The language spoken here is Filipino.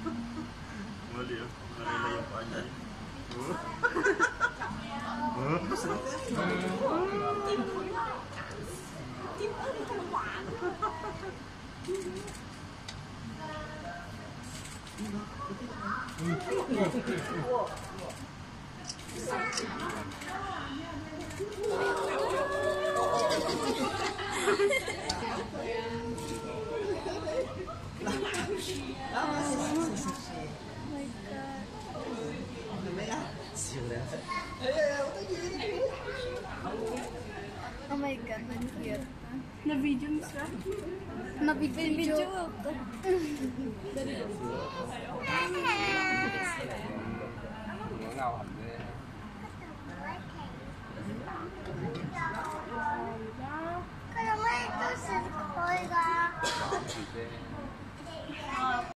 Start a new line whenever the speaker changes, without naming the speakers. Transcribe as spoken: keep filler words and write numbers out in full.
Mali ah. Marila yung paa niya.
Oh my god, ang cute.
Na-video mo siya?
Na-video.
Video.